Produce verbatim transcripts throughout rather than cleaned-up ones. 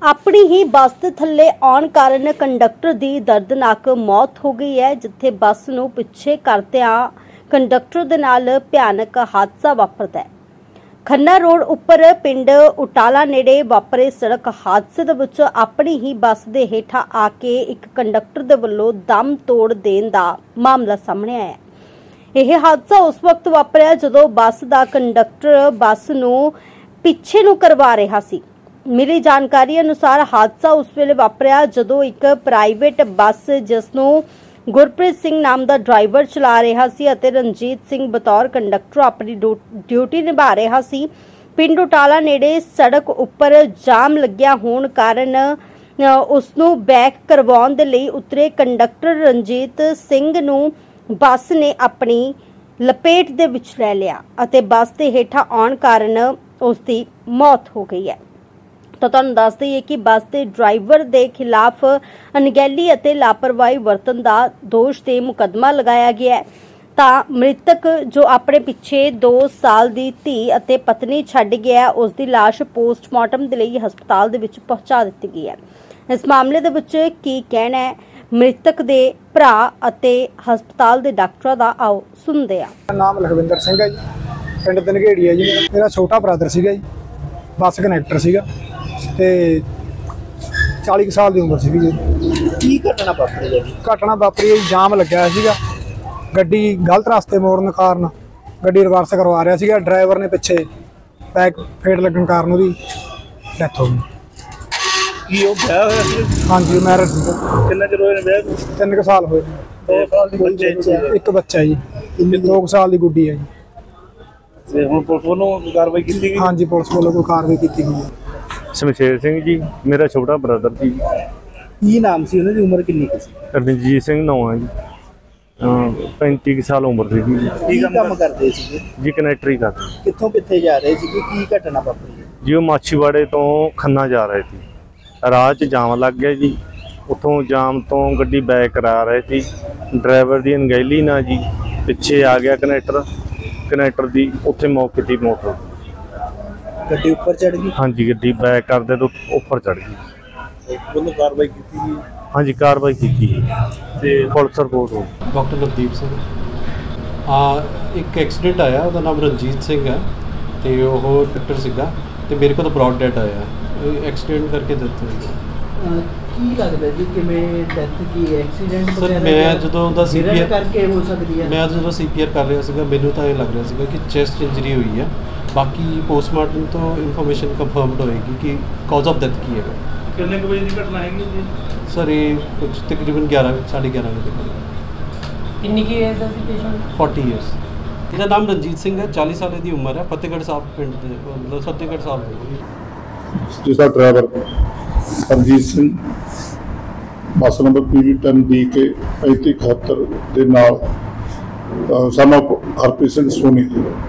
अपनी ही बस दे थल्ले आउण कारण कंडक्टर दी दर्दनाक मौत हो गई है, जिथे बस नूं पिछे करदिआं कंडक्टर दे नाल भयानक हादसा वापरदा है। खन्ना रोड उपर पिंड उटाला नेड़े वापरे सड़क हादसे दे विच अपनी ही बस दे हेठां आके एक कंडक्टर दे वल्लों दम तोड़ देण दा मामला सामने आया। यह हादसा उस वक्त वापरिया जदों बस दा कंडक्टर बस नूं पिछे नूं करवा रहा सी। मिली जानकारी अनुसार हादसा उस वेले वापरिया जदों एक प्राइवेट बस जिसनूं गुरप्रीत सिंह नाम का ड्राइवर चला रहा सी अते रणजीत सिंह बतौर कंडक्टर अपनी ड्यूटी निभा रहा सी। पिंड उटाला नेड़े सड़क उपर जाम लग्या होण कारण उसनूं बैक करवाउण दे लई उतरे कंडक्टर रणजीत सिंह नूं बस ने अपनी लपेट दे विच लै लिया अते बस दे हेठां आउण कारण उसकी मौत हो गई है। तो तुहानूं दस दईए कि बस के ड्राइवर के खिलाफ अनगैली और लापरवाही वरतन का दोष से मुकदमा लगाया गया है। तां मृतक जो अपने पिछे दो साल की धी और पत्नी छड्ड गया, उसकी लाश पोस्टमार्टम के लिए हस्पताल दे विच पहुंचा दी गई है। इस मामले दे विच की कहना है मृतक के भरा अते हस्पताल के डॉक्टरों का, आओ सुनते हैं। नाम लखविंदर सिंह है जी, पिंड दनगेड़ी है जी। मेरा छोटा ब्रदर सीगा जी, बस कनैक्टर सीगा ते चालीस साल की उम्र सी जी। की घटना वापरी है जी? घटना वापरी है, जाम लग्या सीगा, गड्डी गलत रास्ते मोड़न कारण गड्डी रिवर्स करवा रहा सीगा। ड्राइवर ने पिछे बैक फेट लगन कारण उसकी डेथ हो गई। की वो ब्याह होया सी? हाँ जी, मैरिज कितना चिर होए ने ब्याह नूं? तीन क साल होए। दो साल दी बच्चे, एक बच्चा है जी, दो क साल की गुड्डी है जी। ते हुण पुलिस वालों कार्रवाई की गई? हाँ जी, पुलिस वालों कोई कार्रवाई की गई है। शमशेर सिंह जी मेरा छोटा ब्रदर जी। की नाम सी उन्हां दी? उम्र कितनी सी? रणजीत सिंह नाम है जी, पैंतीस साल उम्र थी जी। की काम करते सी जी? कनैक्टरी करते। कित्थों कित्थे जा रहे सी? की घटना वापरी है जी? वो माछीवाड़े तो खन्ना जा रहे थे, राह च जाम लग गया जी। उतों जाम तो गड्डी बैक करा रहे थे, ड्राइवर की अनगैली ना जी पिछे आ गया कनैक्टर। कनैक्टर की उत्थे मौके की मौत हो गई। गड्डी ऊपर चढ़ गई? हाँ जी, गड्डी बैक करते तो ऊपर चढ़ गई। ਉਹਨੂੰ ਕਾਰਵਾਈ ਕੀਤੀ ਗਈ? हाँ जी, कार्रवाई की ਤੇ पुलिस रिपोर्ट हो। डॉक्टर नवदीप सिंह आ एक एक्सीडेंट आया, ਉਹਦਾ ਨਾਮ ਰਣਜੀਤ ਸਿੰਘ ਹੈ ਤੇ ਉਹ ਡਾਕਟਰ ਸੀਗਾ ਤੇ ਮੇਰੇ ਕੋਲ ਬ੍ਰੌਡ ਡੈਟ ਆਇਆ ਐਕਸੀਡੈਂਟ ਕਰਕੇ ਡੈਥ ਹੋਈ। ਕੀ ਲੱਗਦਾ ਜੀ ਕਿਵੇਂ ਡੈਥ ਕੀ ਐਕਸੀਡੈਂਟ ਸਰ ਮੈਂ ਜਦੋਂ ਦਾ ਸੀਪੀਆਰ ਕਰਕੇ ਹੋ ਸਕਦੀ ਹੈ? ਮੈਂ ਜਦੋਂ ਸੀਪੀਆਰ ਕਰ ਰਿਹਾ ਸੀਗਾ ਮੈਨੂੰ ਤਾਂ ਇਹ ਲੱਗ ਰਿਹਾ ਸੀਗਾ ਕਿ ਚੈਸਟ ਇੰਜਰੀ ਹੋਈ ਹੈ। ਬਾਕੀ ਪੋਸਟਮਾਰਟਮ ਤੋਂ ਇਨਫੋਰਮੇਸ਼ਨ ਕੰਫਰਮਡ ਹੋਏਗੀ ਕਿ ਕਾਜ਼ ਆਫ ਡੈਥ ਕੀ ਹੈਗਾ। ਕਿੰਨੇ ਕੁ ਵਜੇ ਦੀ ਘਟਨਾ ਹੈਗੀ ਜੀ? ਸਰ ਇਹ ਕੁਝ ਤਕਰੀਬਨ ਗਿਆਰਾਂ ਸਾਢੇ ਗਿਆਰਾਂ ਵਜੇ। ਕਿੰਨੀ ਕੀ ਏਜ ਦਾ ਸੀ ਪੇਸ਼ੈਂਟ? ਚਾਲੀ ਇਅਰਸ। ਇਹਦਾ ਨਾਮ ਰਣਜੀਤ ਸਿੰਘ ਹੈ, ਚਾਲੀ ਸਾਲ ਦੀ ਉਮਰ ਹੈ, ਫਤਿਹਗੜ੍ਹ ਸਾਹਿਬ ਪਿੰਡ ਦੇ, ਮਤਲਬ ਫਤਿਹਗੜ੍ਹ ਸਾਹਿਬ ਦੇ। ਜਿਸਦਾ driver Ranjit Singh bus number P V ਦਸ ਡੀ ਕੇ ਪੈਂਤੀ ਇਕਹੱਤਰ ਦੇ ਨਾਲ ਸਾਨੂੰ ਹਰਪ੍ਰੀਤ ਸਿੰਘ ਸੋਨੀ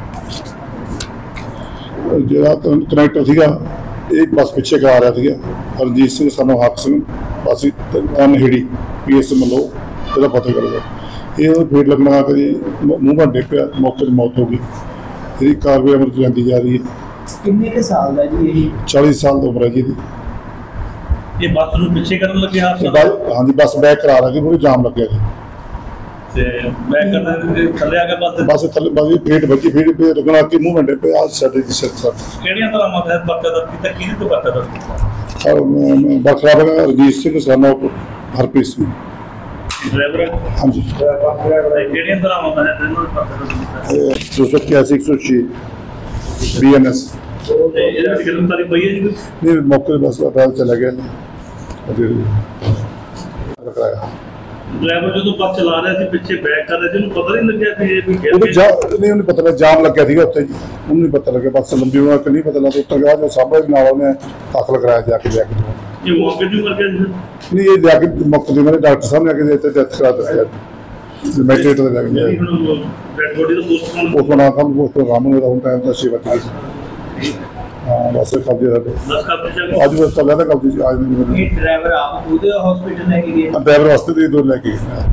ਜਿਹੜਾ ਕਨੈਕਟਰ ਸੀਗਾ, ਇਹ ਬੱਸ ਪਿੱਛੇ ਕਰਾ ਰਿਹਾ ਸੀਗਾ। ਰਣਜੀਤ ਸਿੰਘ ਸਾਨੂੰ ਹੱਕ ਸਿੰਘ ਬਸ ਅਨਹੇੜੀ ਪੀ ਐਸ ਮਲੋ ਇਹਦਾ ਪਤਾ ਕਰਦਾ। ਇਹ ਫੇਰ ਲੱਗਣਾ ਕਿ ਮੂੰਹ ਭੰਡੇ ਪਿਆ, ਮੌਕੇ 'ਤੇ ਮੌਤ ਹੋ ਗਈ। ਇਹਦੀ ਕਾਰਵਾਈ ਅਮਲ 'ਚ ਜਾਂਦੀ ਜਾ ਰਹੀ ਹੈ। ਕਿੰਨੇ ਕੁ ਸਾਲ ਦਾ ਜੀ ਇਹ? ਚਾਲੀ ਸਾਲ ਦੀ ਉਮਰ ਹੈ ਜੀ ਇਹਦੀ। ਇਹ ਬੱਸ ਨੂੰ ਪਿੱਛੇ ਕਰਨ ਲੱਗੇ ਹਾਦਸਾ? ਹਾਂਜੀ, ਬੱਸ ਬੈਕ ਕਰਾ ਰਹੀ ਸੀ, ਉਹਨੂੰ ਜਾਮ ਲੱਗਿਆ ਜੀ ਤੇ ਬੈਕ ਕਰਨ ਥੱਲੇ ਆ ਕੇ ਬੱਸ ਬੱਸ ਥੱਲੇ ਬੱਸ ਫੇਟ ਵੱਜੀ, ਫੇਟ ਪੇ ਰੁਕਣਾ ਕਿ ਮੂੰਹ ਮੰਡੇ ਪਏ ਆ ਸਾਡੇ ਦੀ ਸਿਰ ਸਰ। ਕਿਹੜੀਆਂ ਤਰ੍ਹਾਂ ਮਤਲਬ ਬੱਕਾ ਦਾ ਕਿਤੇ ਕਿਹਦੇ ਤੋਂ ਬੱਕਾ ਦਾ? ਬਖਰਾ ਬਗਾ ਰਣਜੀਤ ਸਿੰਘ ਸਾਨੂੰ ਹਰਪ੍ਰੀਤ ਸਿੰਘ ਡਰਾਈਵਰ? ਹਾਂਜੀ। ਕਿਹੜੀਆਂ ਤਰ੍ਹਾਂ ਮਤਲਬ ਹੈ ਤੈਨੂੰ ਬੱਕਾ ਦੋ ਸੌ ਇਕਿਆਸੀ ਇੱਕ ਸੌ ਛੇ ਬੀ ਐਨ ਐਸ। ਇਹਦਾ ਗ੍ਰਿਫਤਾਰੀ ਪਈ ਹੈ ਜੀ? ਨਹੀਂ, ਮੌਕੇ 'ਤੇ ਬੱਸ ਦਾ ਚਲਾ ਗਿਆ ਰਖਾਇਆ। ਡਰਾਈਵਰ ਜਦੋਂ ਬੱਸ ਚਲਾ ਰਿਹਾ ਸੀ ਪਿੱਛੇ ਬੈਕ ਕਰ ਰਿਹਾ ਸੀ, ਉਹਨੂੰ ਪਤਾ ਨਹੀਂ ਲੱਗਿਆ ਕਿ ਇਹ ਵੀ ਗਿਰ ਉਹਨੂੰ ਗਿਆ? ਨਹੀਂ, ਉਹਨੂੰ ਪਤਾ ਲੱਗਾ ਜਾਮ ਲੱਗਿਆ ਸੀਗਾ ਉੱਥੇ ਜੀ, ਉਹਨੂੰ ਨਹੀਂ ਪਤਾ ਲੱਗਿਆ। ਬੱਸ ਲੰਬੀ ਹੋਣਾ ਕਿ ਨਹੀਂ ਪਤਾ ਲੱਗਾ। ਉੱਤਰ ਗਿਆ ਜੋ ਸਾਹਮਣੇ ਨਾਲ ਉਹਨੇ ਦਾਖਲ ਕਰਾਇਆ ਜਾ ਕੇ ਲਿਆ ਕੇ। ਇਹ ਮੌਕੇ 'ਤੇ ਮਰ ਗਿਆ ਜੀ? ਨਹੀਂ, ਇਹ ਲਿਆ ਕੇ ਮੌਕੇ 'ਤੇ ਮੇਰੇ ਡਾਕਟਰ ਸਾਹਿਬ ਨੇ ਆ ਕੇ ਇੱਥੇ ਡੈਥ ਕਰਾ ਦਿੱਤੀ। ਮੈਟਰੇਟ ਦੇ ਲੱਗ ਗਿਆ ਡੈਡ ਬੋਡੀ ਦਾ ਪੋਸਟਮਾਰਟਮ ਉਹ ਬਣਾ ਕੰਮ ਉਹ ਪ੍ਰੋਗਰਾਮ ਨੂੰ ਰਾਉਂ ਟਾਈਮ ਦਾ ਸੇਵਾ ਕੀਤੀ। ਹਾਂ, ਬਸ ਕਬਜ਼ੇ ਦਾ ਦਸ ਕਾ ਪਿੱਛੇ ਅੱਜ ਬਸ ਚੱਲਿਆ ਤਾਂ ਕਬਜ਼ੇ ਅੱਜ ਨਹੀਂ। ਇਹ ਡਰਾਈਵਰ ਆਪ ਉਹਦੇ ਹਸਪੀਟਲ ਲੈ ਕੇ ਗਏ? ਡਰਾਈਵਰ ਵਾਸਤੇ ਦੇ ਦੋ ਲੈ ਕੇ